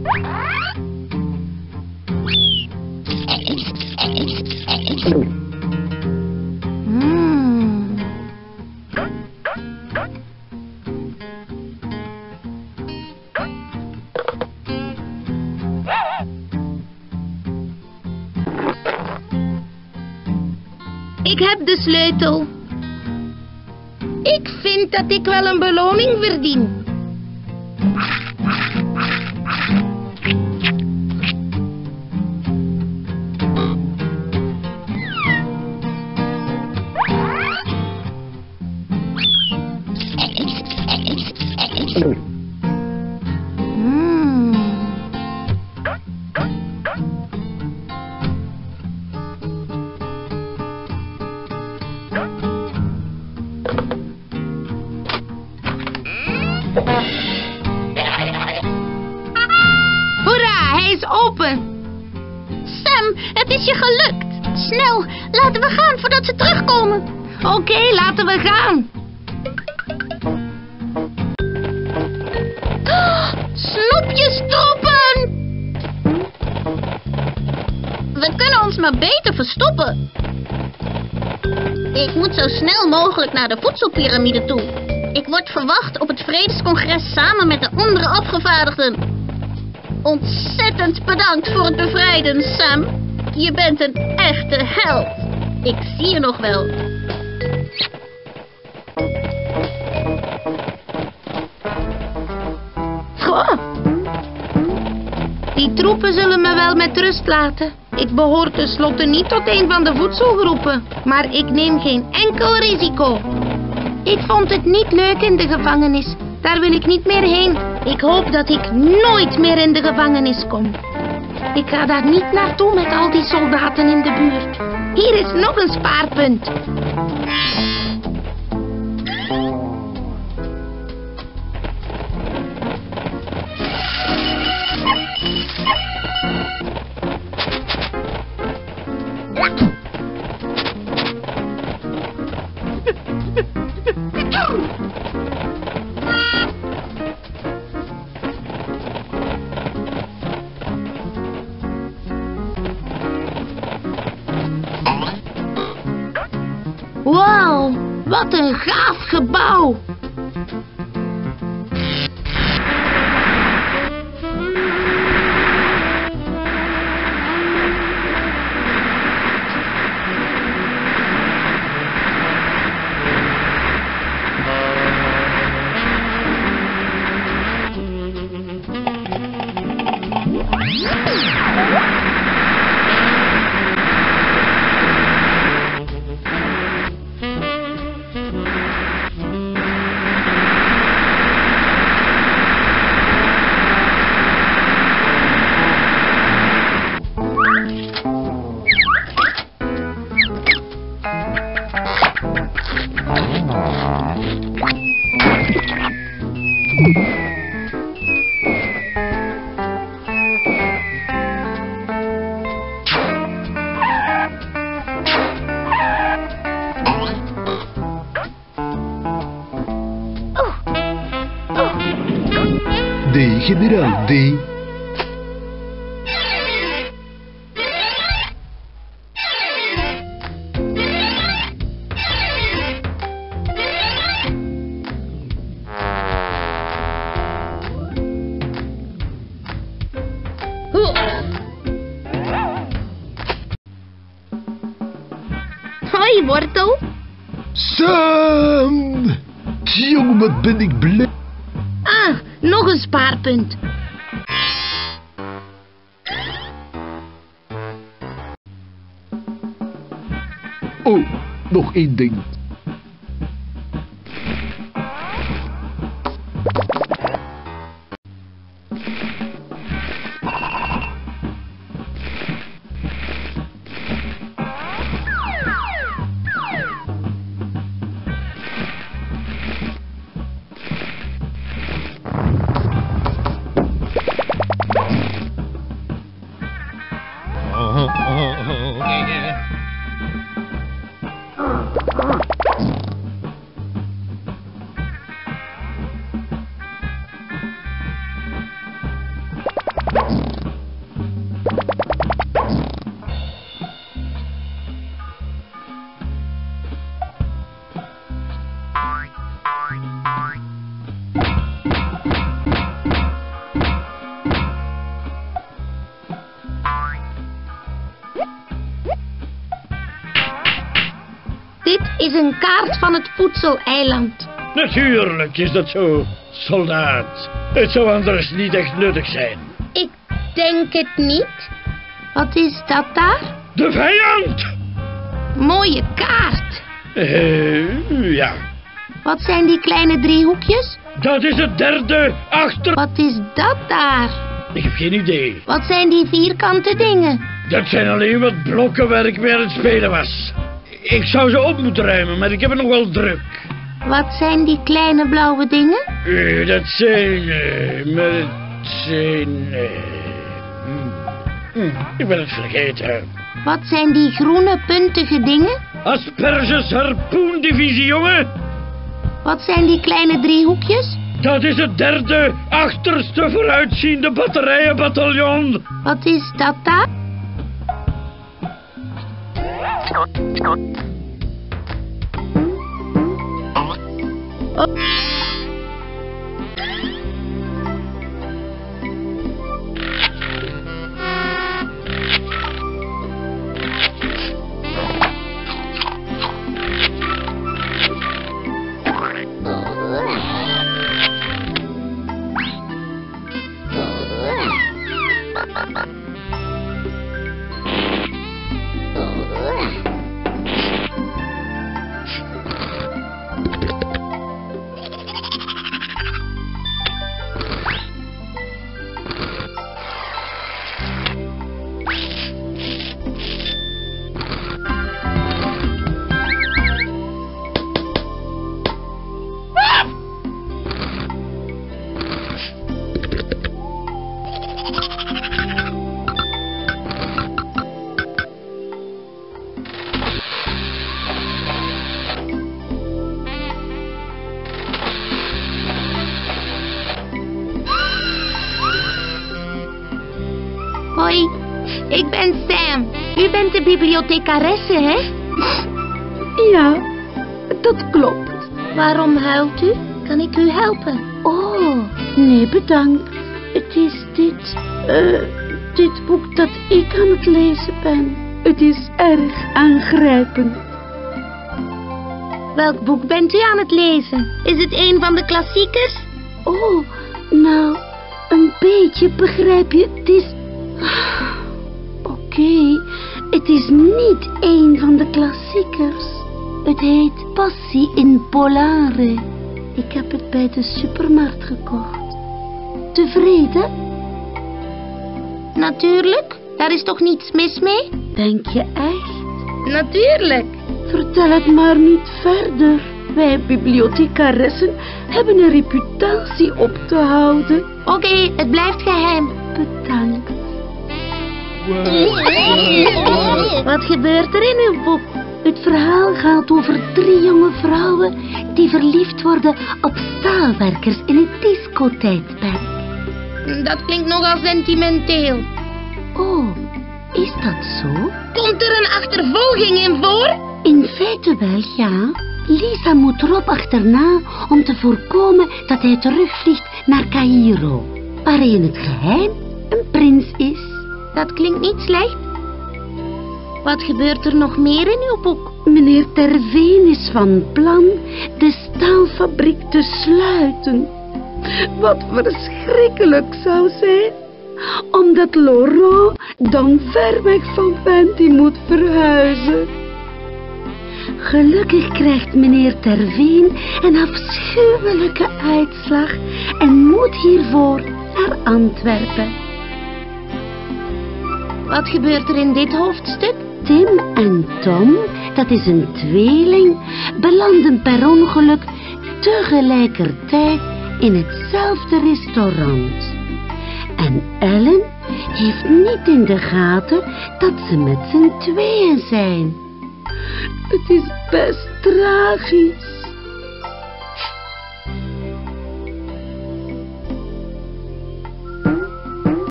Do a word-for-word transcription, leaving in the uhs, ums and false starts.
Hmm. Ik heb de sleutel. Ik vind dat ik wel een beloning verdien. Hmm. Hoera, hij is open. Sam, het is je gelukt. Snel, laten we gaan voordat ze terugkomen. Oké, okay, laten we gaan. Snoepjes stoppen! We kunnen ons maar beter verstoppen. Ik moet zo snel mogelijk naar de voedselpiramide toe. Ik word verwacht op het Vredescongres samen met de andere afgevaardigden. Ontzettend bedankt voor het bevrijden, Sam. Je bent een echte held. Ik zie je nog wel. Goh. Die troepen zullen me wel met rust laten. Ik behoor tenslotte niet tot een van de voedselgroepen. Maar ik neem geen enkel risico. Ik vond het niet leuk in de gevangenis. Daar wil ik niet meer heen. Ik hoop dat ik nooit meer in de gevangenis kom. Ik ga daar niet naartoe met al die soldaten in de buurt. Hier is nog een spaarpunt. Wauw, wat een gaaf gebouw. D, generaal D. Hoi, wortel. Sam! Jongen, wat ben ik blij. Ah, nog een spaarpunt. Oh, nog één ding. Oh, oh, oh, oh. is een kaart van het voedseleiland. Natuurlijk is dat zo, soldaat. Het zou anders niet echt nuttig zijn. Ik denk het niet. Wat is dat daar? De vijand! Mooie kaart. Eh, ja. Wat zijn die kleine driehoekjes? Dat is het derde achter... Wat is dat daar? Ik heb geen idee. Wat zijn die vierkante dingen? Dat zijn alleen wat blokken waar ik mee aan het spelen was. Ik zou ze op moeten ruimen, maar ik heb het nog wel druk. Wat zijn die kleine blauwe dingen? Eh, dat zijn... eh, maar het zijn... eh, hmm, hmm, ik ben het vergeten. Wat zijn die groene puntige dingen? Asperges harpoendivisie, jongen. Wat zijn die kleine driehoekjes? Dat is het derde achterste vooruitziende batterijenbataljon. Wat is dat daar? Oh. Hoi, ik ben Sam. U bent de bibliothecaresse, hè? Ja, dat klopt. Waarom huilt u? Kan ik u helpen? Oh, nee bedankt. Het is dit, eh, dit boek dat ik aan het lezen ben. Het is erg aangrijpend. Welk boek bent u aan het lezen? Is het een van de klassiekers? Oh, nou, een beetje begrijp je, het is... Oké, okay, het is niet een van de klassiekers. Het heet Passie in Polare. Ik heb het bij de supermarkt gekocht. Tevreden? Natuurlijk, daar is toch niets mis mee? Denk je echt? Natuurlijk. Vertel het maar niet verder. Wij bibliothecaressen hebben een reputatie op te houden. Oké, okay, het blijft geheim. Bedankt. Wat gebeurt er in uw boek? Het verhaal gaat over drie jonge vrouwen die verliefd worden op staalwerkers in het discotijdperk. Dat klinkt nogal sentimenteel. Oh, is dat zo? Komt er een achtervolging in voor? In feite wel, ja. Lisa moet Rob achterna om te voorkomen dat hij terugvliegt naar Caïro, waar hij in het geheim een prins is. Dat klinkt niet slecht. Wat gebeurt er nog meer in uw boek? Meneer Terveen is van plan de staalfabriek te sluiten. Wat verschrikkelijk zou zijn, omdat Laurent dan ver weg van Fenty moet verhuizen. Gelukkig krijgt meneer Terveen een afschuwelijke uitslag en moet hiervoor naar Antwerpen. Wat gebeurt er in dit hoofdstuk? Tim en Tom, dat is een tweeling, belanden per ongeluk tegelijkertijd in hetzelfde restaurant. En Ellen heeft niet in de gaten dat ze met z'n tweeën zijn. Het is best tragisch.